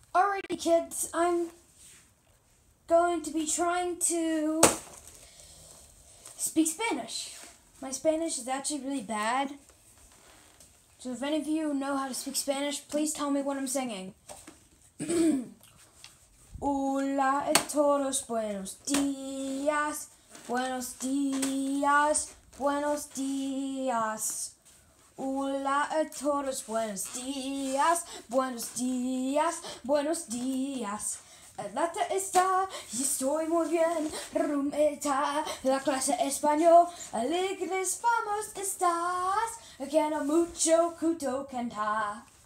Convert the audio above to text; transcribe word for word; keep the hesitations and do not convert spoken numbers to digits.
Alrighty, kids, I'm going to be trying to speak Spanish. My Spanish is actually really bad. So if any of you know how to speak Spanish, please tell me what I'm singing. Hola a todos, buenos días, buenos días, buenos días. Hola a todos, buenos días, buenos días, buenos días. El lata está y estoy muy bien, rum está la clase español, alegres vamos estás, quiero mucho cantar.